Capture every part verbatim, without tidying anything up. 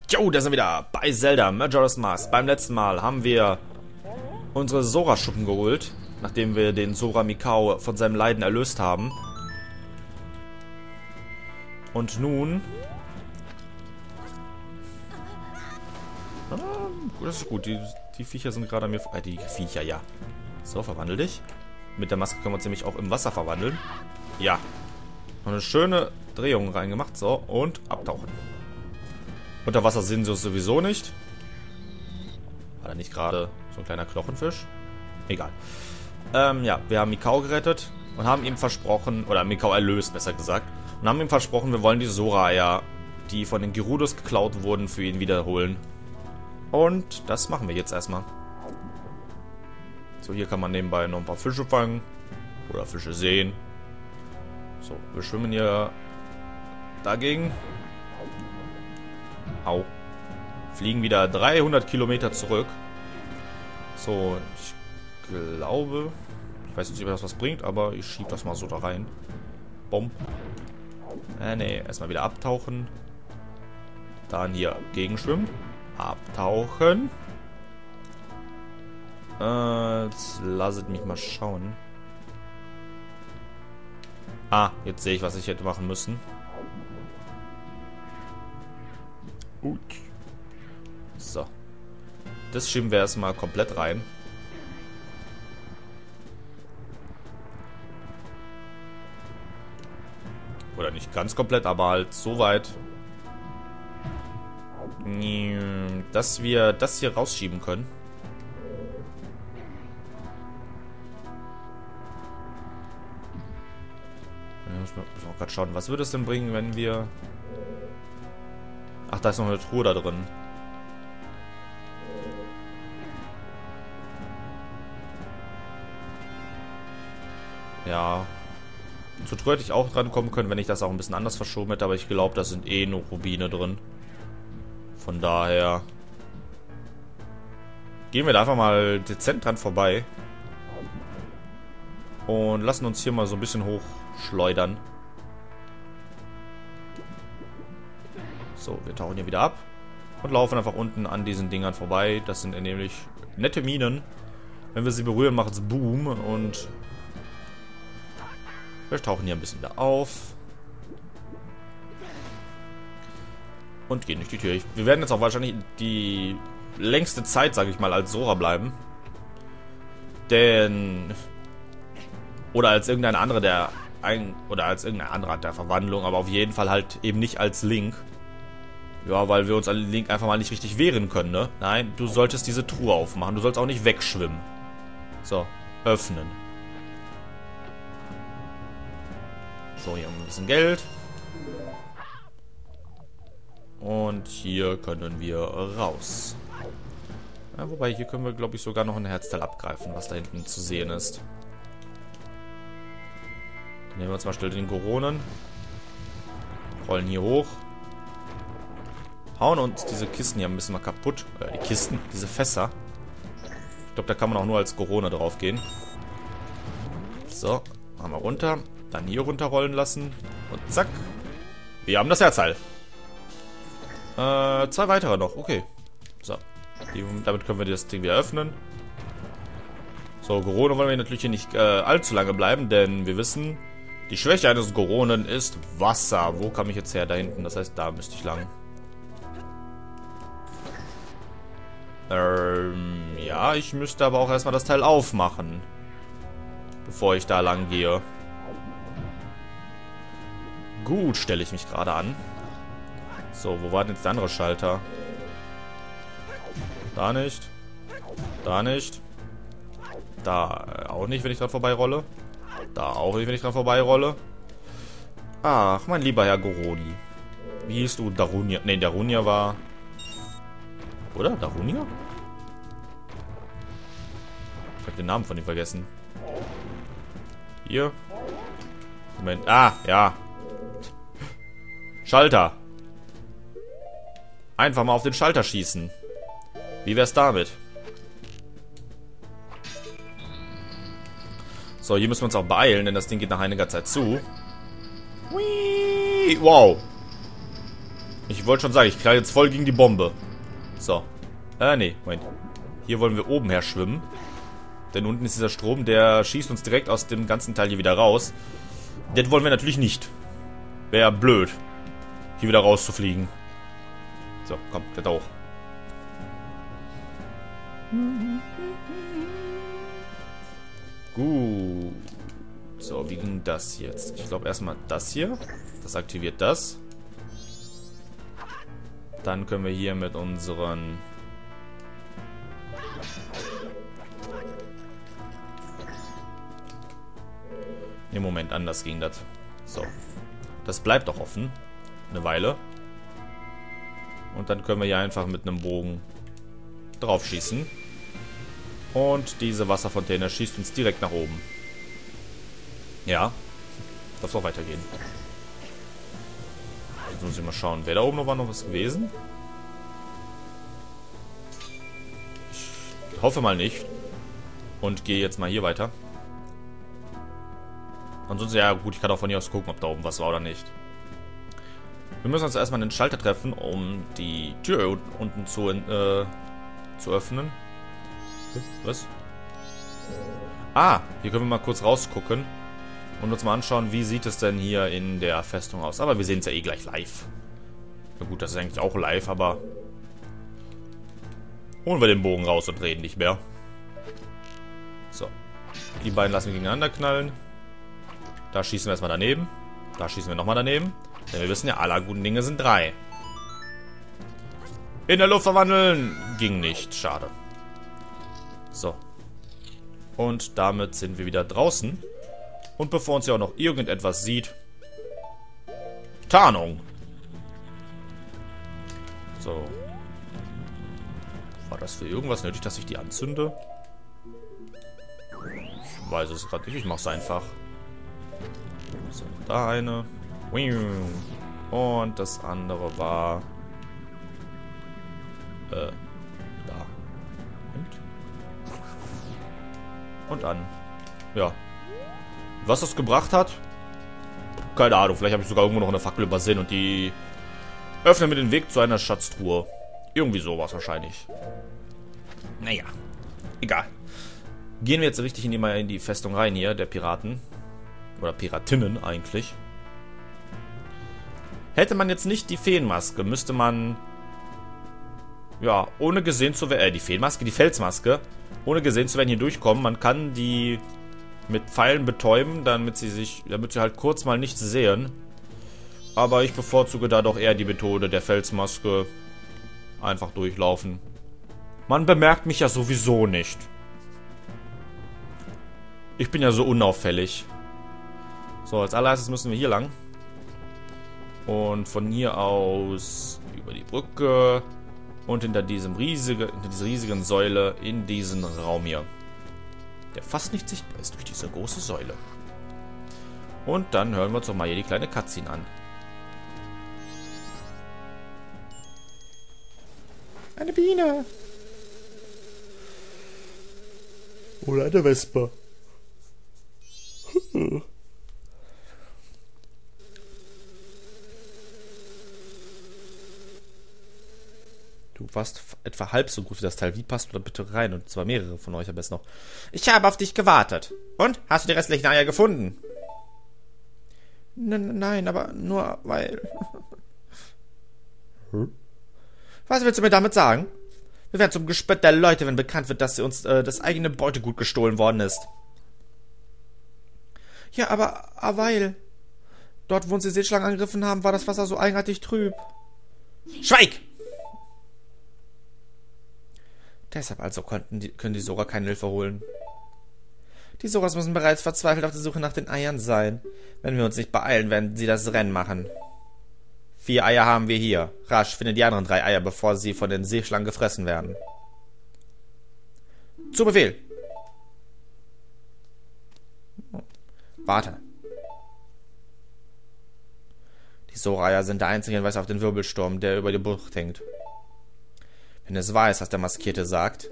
Jo, da sind wir wieder bei Zelda Majora's Mask. Beim letzten Mal haben wir unsere Sora-Schuppen geholt, nachdem wir den Sora Mikau von seinem Leiden erlöst haben. Und nun... Ah, das ist gut, die, die Viecher sind gerade an mir... Äh, die Viecher, ja. So, verwandel dich. Mit der Maske können wir uns nämlich auch im Wasser verwandeln. Ja. Noch eine schöne Drehung reingemacht. So, und abtauchen. Unter Wasser sehen sie uns sowieso nicht. War da nicht gerade so ein kleiner Knochenfisch? Egal. Ähm, ja, wir haben Mikau gerettet und haben ihm versprochen, oder Mikau erlöst, besser gesagt, und haben ihm versprochen, wir wollen die Sora-Eier, die von den Gerudos geklaut wurden, für ihn wiederholen. Und das machen wir jetzt erstmal. So, hier kann man nebenbei noch ein paar Fische fangen. Oder Fische sehen. So, wir schwimmen hier dagegen. Au. Fliegen wieder dreihundert Kilometer zurück. So, ich glaube... Ich weiß nicht, ob das was bringt, aber ich schiebe das mal so da rein. Bumm. Äh, nee, erstmal wieder abtauchen. Dann hier gegenschwimmen. Abtauchen. Äh, jetzt lasset mich mal schauen. Ah, jetzt sehe ich, was ich hätte machen müssen. Gut. So. Das schieben wir erstmal komplett rein. Oder nicht ganz komplett, aber halt so weit, dass wir das hier rausschieben können. Wir müssen auch gerade schauen, was würde es denn bringen, wenn wir... Ach, da ist noch eine Truhe da drin. Ja. Zur Truhe hätte ich auch dran kommen können, wenn ich das auch ein bisschen anders verschoben hätte, aber ich glaube, da sind eh nur Rubine drin. Von daher gehen wir da einfach mal dezent dran vorbei. Und lassen uns hier mal so ein bisschen hochschleudern. So, wir tauchen hier wieder ab. Und laufen einfach unten an diesen Dingern vorbei. Das sind nämlich nette Minen. Wenn wir sie berühren, macht es Boom. Und wir tauchen hier ein bisschen wieder auf. Und gehen durch die Tür. Wir werden jetzt auch wahrscheinlich die längste Zeit, sage ich mal, als Sora bleiben. Denn... Oder als irgendein anderer der... Ein, oder als irgendein anderer der Verwandlung. Aber auf jeden Fall halt eben nicht als Link. Ja, weil wir uns an Link einfach mal nicht richtig wehren können, ne? Nein, du solltest diese Truhe aufmachen. Du sollst auch nicht wegschwimmen. So, öffnen. So, hier haben wir ein bisschen Geld. Und hier können wir raus. Ja, wobei, hier können wir, glaube ich, sogar noch ein Herzteil abgreifen, was da hinten zu sehen ist. Nehmen wir uns mal schnell den Goronen. Rollen hier hoch. Hauen uns diese Kisten hier ein bisschen mal kaputt. Äh, die Kisten, diese Fässer. Ich glaube, da kann man auch nur als Gorone drauf gehen. So, machen wir runter. Dann hier runterrollen lassen. Und zack. Wir haben das Herzteil. Äh, zwei weitere noch. Okay. So. Die, damit können wir das Ding wieder öffnen. So, Gorone wollen wir natürlich hier nicht äh, allzu lange bleiben, denn wir wissen, die Schwäche eines Goronen ist Wasser. Wo kam ich jetzt her? Da hinten. Das heißt, da müsste ich lang. Ähm, ja, ich müsste aber auch erstmal das Teil aufmachen. Bevor ich da lang gehe. Gut, stelle ich mich gerade an. So, wo war denn jetzt der andere Schalter? Da nicht. Da nicht. Da auch nicht, wenn ich dran vorbeirolle. Da auch nicht, wenn ich dran vorbeirolle. Ach, mein lieber Herr Goroni. Wie hieß du? Darunia. Ne, Darunia war... Oder? Darunia? Ich habe den Namen von ihm vergessen. Hier. Moment. Ah, ja. Schalter. Einfach mal auf den Schalter schießen. Wie wär's damit? So, hier müssen wir uns auch beeilen, denn das Ding geht nach einiger Zeit zu. Whee! Wow. Ich wollte schon sagen, ich knall jetzt voll gegen die Bombe. So. Äh, nee, Moment. Hier wollen wir oben her schwimmen. Denn unten ist dieser Strom, der schießt uns direkt aus dem ganzen Teil hier wieder raus. Das wollen wir natürlich nicht. Wäre blöd, hier wieder rauszufliegen. So, komm, kletter hoch. Gut. So, wie ging das jetzt? Ich glaube erstmal das hier. Das aktiviert das. Dann können wir hier mit unseren... Im Moment, anders ging das. So. Das bleibt doch offen. Eine Weile. Und dann können wir hier einfach mit einem Bogen drauf schießen. Und diese Wasserfontäne schießt uns direkt nach oben. Ja. Darf auch weitergehen. Jetzt muss ich mal schauen. Wer da oben noch war, noch was gewesen? Ich hoffe mal nicht. Und gehe jetzt mal hier weiter. Ansonsten, ja gut, ich kann auch von hier aus gucken, ob da oben was war oder nicht. Wir müssen uns erstmal einen Schalter treffen, um die Tür unten zu, äh, zu öffnen. Was? Ah, hier können wir mal kurz rausgucken und uns mal anschauen, wie sieht es denn hier in der Festung aus. Aber wir sehen es ja eh gleich live. Na gut, das ist eigentlich auch live, aber holen wir den Bogen raus und reden nicht mehr. So. Die beiden lassen wir gegeneinander knallen. Da schießen wir erstmal daneben. Da schießen wir nochmal daneben. Denn wir wissen ja, aller guten Dinge sind drei. In der Luft verwandeln. Ging nicht. Schade. So. Und damit sind wir wieder draußen. Und bevor uns ja auch noch irgendetwas sieht. Tarnung. So. War das für irgendwas nötig, dass ich die anzünde? Ich weiß es gerade nicht. Ich mach's einfach. So, da eine. Und das andere war... Äh, da. Und? Und an. Ja. Was das gebracht hat? Keine Ahnung. Vielleicht habe ich sogar irgendwo noch eine Fackel übersehen und die öffnen mir den Weg zu einer Schatztruhe. Irgendwie sowas wahrscheinlich. Naja. Egal. Gehen wir jetzt richtig in die, in die Festung rein hier, der Piraten. Oder Piratinnen eigentlich. Hätte man jetzt nicht die Feenmaske, müsste man... Ja, ohne gesehen zu werden... Äh, die Feenmaske, die Felsmaske. Ohne gesehen zu werden hier durchkommen. Man kann die mit Pfeilen betäuben, damit sie sich... Damit sie halt kurz mal nichts sehen. Aber ich bevorzuge da doch eher die Methode der Felsmaske. Einfach durchlaufen. Man bemerkt mich ja sowieso nicht. Ich bin ja so unauffällig. So, als allererstes müssen wir hier lang. Und von hier aus über die Brücke und hinter diesem riesige, hinter dieser riesigen Säule in diesen Raum hier. Der fast nicht sichtbar ist durch diese große Säule. Und dann hören wir uns doch mal hier die kleine Cutscene an. Eine Biene. Oder eine Wespe. Du warst etwa halb so gut wie das Teil. Wie passt du da bitte rein? Und zwar mehrere von euch am besten noch. Ich habe auf dich gewartet. Und? Hast du die restlichen Eier gefunden? N nein, aber nur weil... Hm? Was willst du mir damit sagen? Wir werden zum Gespött der Leute, wenn bekannt wird, dass uns äh, das eigene Beutegut gestohlen worden ist. Ja, aber, aber weil... Dort, wo uns die Seeschlangen angegriffen haben, war das Wasser so eigenartig trüb. Schweig! Deshalb also konnten die, können die Sora keine Hilfe holen. Die Soras müssen bereits verzweifelt auf der Suche nach den Eiern sein. Wenn wir uns nicht beeilen, werden sie das Rennen machen. Vier Eier haben wir hier. Rasch, finde die anderen drei Eier, bevor sie von den Seeschlangen gefressen werden. Zu Befehl! Warte. Die Sora-Eier sind der einzige Hinweis auf den Wirbelsturm, der über die Bucht hängt. Wenn es wahr ist, was der Maskierte sagt,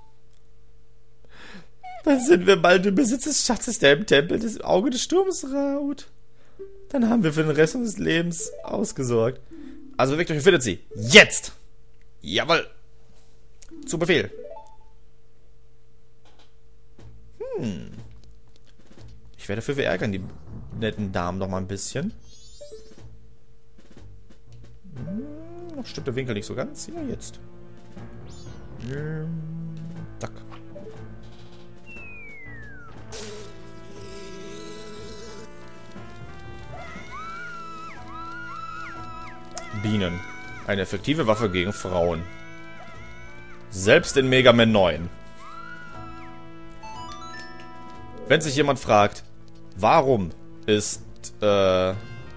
dann sind wir bald im Besitz des Schatzes, der im Tempel des Auge des Sturms raut. Dann haben wir für den Rest unseres Lebens ausgesorgt. Also bewegt euch und findet sie. Jetzt! Jawohl! Zu Befehl. Hm. Ich werde dafür ärgern, die netten Damen noch mal ein bisschen. Hm, noch stimmt der Winkel nicht so ganz. Ja, jetzt. Hm, zack. Bienen. Eine effektive Waffe gegen Frauen. Selbst in Mega Man neun. Wenn sich jemand fragt, warum ist äh,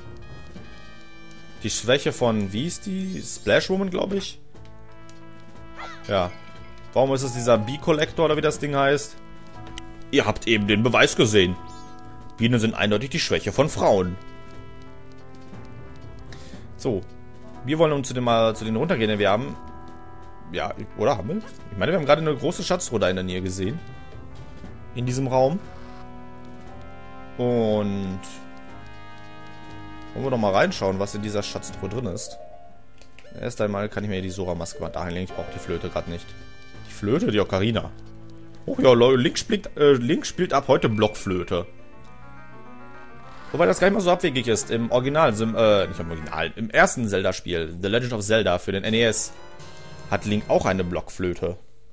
die Schwäche von, wie ist die? Splash Woman, glaube ich? Ja. Warum ist es dieser Bee-Collector oder wie das Ding heißt? Ihr habt eben den Beweis gesehen. Bienen sind eindeutig die Schwäche von Frauen. So. Wir wollen uns zu den, mal zu denen runtergehen, denn wir haben... Ja, oder haben wir? Ich meine, wir haben gerade eine große Schatztruhe da in der Nähe gesehen. In diesem Raum. Und... Wollen wir doch mal reinschauen, was in dieser Schatztruhe drin ist. Erst einmal kann ich mir die Sora-Maske mal dahin legen. Ich brauche die Flöte gerade nicht. Die Flöte? Die Ocarina. Oh ja, Leute, Link spielt, äh, Link spielt ab heute Blockflöte. Wobei das gar nicht mal so abwegig ist. Im Original, also im, äh, nicht im Original, im ersten Zelda-Spiel, The Legend of Zelda für den N E S, hat Link auch eine Blockflöte.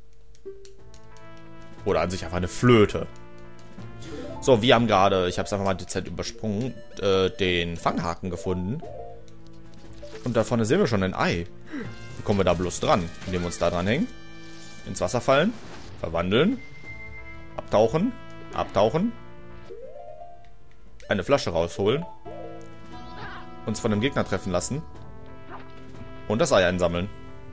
Oder an sich einfach eine Flöte. So, wir haben gerade, ich habe es einfach mal dezent übersprungen, äh, den Fanghaken gefunden. Und da vorne sehen wir schon ein Ei. Wie kommen wir da bloß dran? Indem wir uns da dran hängen. Ins Wasser fallen. Verwandeln. Abtauchen. Abtauchen. Eine Flasche rausholen. Uns von dem Gegner treffen lassen. Und das Ei einsammeln.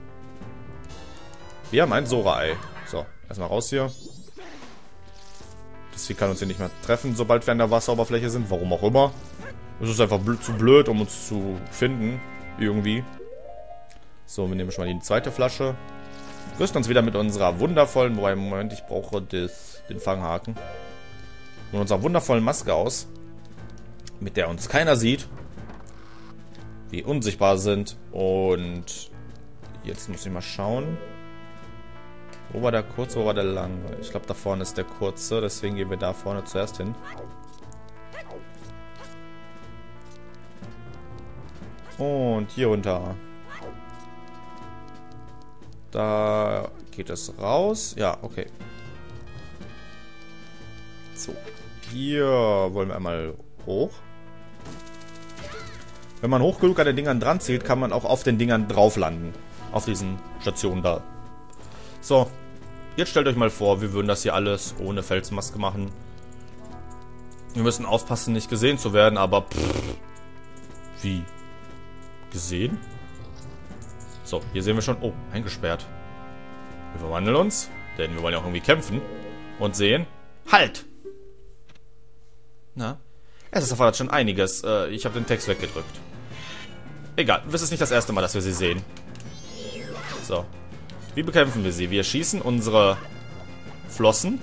Wir haben ein Sora-Ei. So, erstmal raus hier. Das Vieh kann uns hier nicht mehr treffen, sobald wir an der Wasseroberfläche sind. Warum auch immer. Es ist einfach bl- zu blöd, um uns zu finden. Irgendwie. So, wir nehmen schon mal die zweite Flasche. Rüsten uns wieder mit unserer wundervollen... Wobei, Moment, ich brauche das, den Fanghaken. Mit unserer wundervollen Maske aus. Mit der uns keiner sieht. Wir unsichtbar sind. Und jetzt muss ich mal schauen. Wo war der kurze, wo war der lang? Ich glaube, da vorne ist der kurze. Deswegen gehen wir da vorne zuerst hin. Und hier runter. Da geht es raus. Ja, okay. So. Hier wollen wir einmal hoch. Wenn man hoch genug an den Dingern dran zielt, kann man auch auf den Dingern drauf landen. Auf diesen Stationen da. So. Jetzt stellt euch mal vor, wir würden das hier alles ohne Felsmaske machen. Wir müssen aufpassen, nicht gesehen zu werden, aber pff, wie? Gesehen? So, hier sehen wir schon... Oh, eingesperrt. Wir verwandeln uns, denn wir wollen ja auch irgendwie kämpfen. Und sehen... Halt! Na? Es ist erfordert schon einiges. Äh, ich habe den Text weggedrückt. Egal, das ist nicht das erste Mal, dass wir sie sehen. So. Wie bekämpfen wir sie? Wir schießen unsere Flossen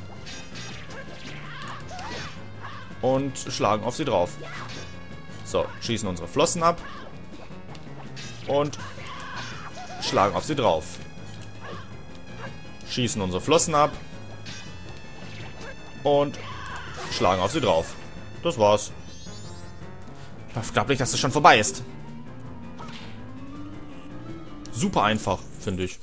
und schlagen auf sie drauf. So, schießen unsere Flossen ab und schlagen auf sie drauf. Schießen unsere Flossen ab und schlagen auf sie drauf. Das war's. Ich glaube nicht, dass es schon vorbei ist. Super einfach, finde ich.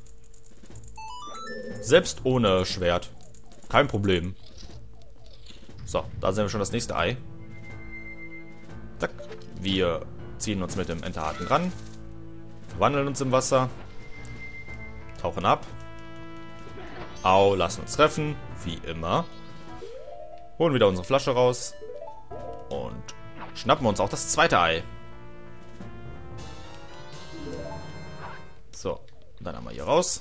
Selbst ohne Schwert. Kein Problem. So, da sehen wir schon das nächste Ei. Zack. Wir ziehen uns mit dem Enterhaken ran. Verwandeln uns im Wasser. Tauchen ab. Au, lassen uns treffen. Wie immer. Holen wieder unsere Flasche raus. Und schnappen uns auch das zweite Ei. So, dann einmal hier raus.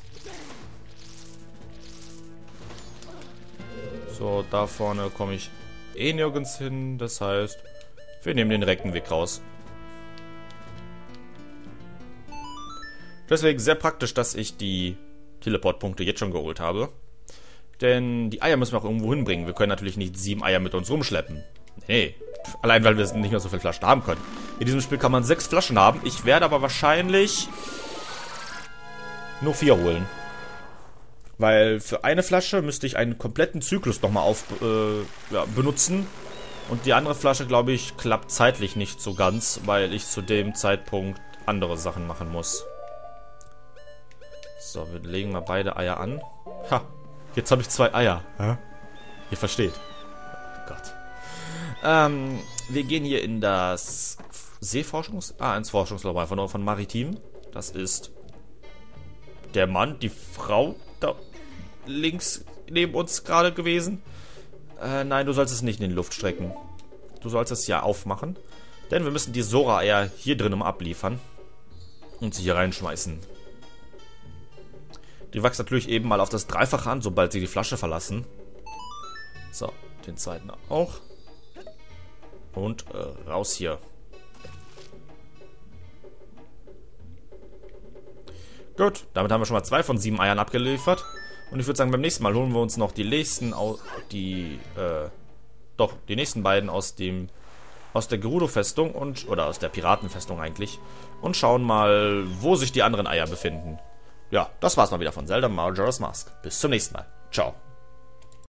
So, da vorne komme ich eh nirgends hin. Das heißt, wir nehmen den direkten Weg raus. Deswegen sehr praktisch, dass ich die Teleportpunkte jetzt schon geholt habe. Denn die Eier müssen wir auch irgendwo hinbringen. Wir können natürlich nicht sieben Eier mit uns rumschleppen. Nee, allein weil wir nicht mehr so viele Flaschen haben können. In diesem Spiel kann man sechs Flaschen haben. Ich werde aber wahrscheinlich nur vier holen. Weil für eine Flasche müsste ich einen kompletten Zyklus nochmal auf, äh, ja, benutzen. Und die andere Flasche, glaube ich, klappt zeitlich nicht so ganz, weil ich zu dem Zeitpunkt andere Sachen machen muss. So, wir legen mal beide Eier an. Ha, jetzt habe ich zwei Eier. Hä? Ihr versteht. Oh Gott. Ähm, wir gehen hier in das Seeforschungs... Ah, ins Forschungslabor von, von Maritim. Das ist der Mann, die Frau da links neben uns gerade gewesen. Äh, nein, du sollst es nicht in die Luft strecken. Du sollst es ja aufmachen. Denn wir müssen die Sora-Eier hier drinnen abliefern. Und sie hier reinschmeißen. Die wachsen natürlich eben mal auf das Dreifache an, sobald sie die Flasche verlassen. So, den zweiten auch. Und äh, raus hier. Gut, damit haben wir schon mal zwei von sieben Eiern abgeliefert. Und ich würde sagen, beim nächsten Mal holen wir uns noch die nächsten, die, äh, doch, die nächsten beiden aus dem, aus der Gerudo-Festung und, oder aus der Piratenfestung eigentlich. Und schauen mal, wo sich die anderen Eier befinden. Ja, das war's mal wieder von Zelda Majora's Mask. Bis zum nächsten Mal. Ciao.